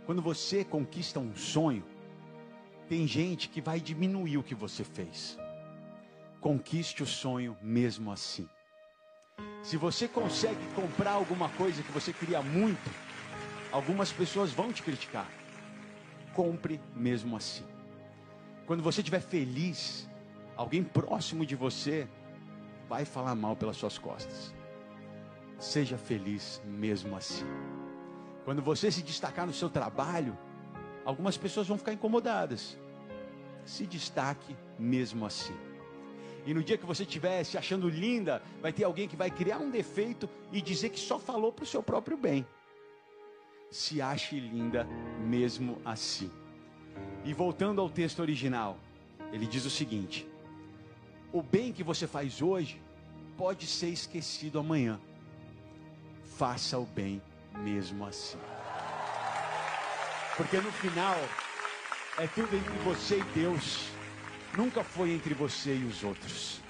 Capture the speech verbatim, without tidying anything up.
Quando você conquista um sonho, tem gente que vai diminuir o que você fez. Conquiste o sonho mesmo assim. Se você consegue comprar alguma coisa que você queria muito, algumas pessoas vão te criticar. Compre mesmo assim. Quando você estiver feliz, alguém próximo de você vai falar mal pelas suas costas. Seja feliz mesmo assim. Quando você se destacar no seu trabalho, algumas pessoas vão ficar incomodadas. Se destaque mesmo assim. E no dia que você estiver se achando linda, vai ter alguém que vai criar um defeito e dizer que só falou para o seu próprio bem. Se ache linda mesmo assim. E voltando ao texto original, ele diz o seguinte: o bem que você faz hoje pode ser esquecido amanhã. Faça o bem mesmo assim. Porque no final, é tudo entre você e Deus. Nunca foi entre você e os outros.